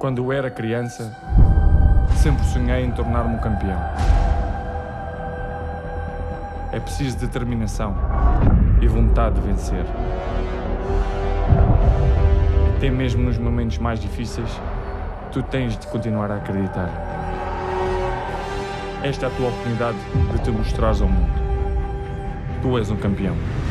Quando eu era criança, sempre sonhei em tornar-me um campeão. É preciso determinação e vontade de vencer. Até mesmo nos momentos mais difíceis, tu tens de continuar a acreditar. Esta é a tua oportunidade de te mostrares ao mundo. Tu és um campeão.